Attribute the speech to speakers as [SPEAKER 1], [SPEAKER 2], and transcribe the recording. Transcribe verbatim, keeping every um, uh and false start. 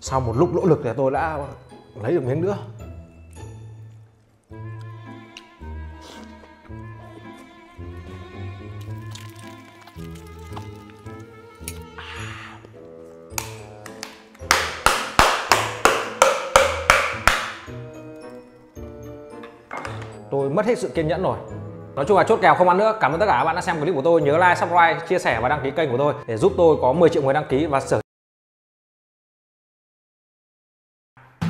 [SPEAKER 1] Sau một lúc nỗ lực thì tôi đã lấy được miếng nữa. Tôi mất hết sự kiên nhẫn rồi. Nói chung là chốt kèo không ăn nữa. Cảm ơn tất cả các bạn đã xem clip của tôi. Nhớ like, subscribe, chia sẻ và đăng ký kênh của tôi để giúp tôi có mười triệu người đăng ký và sở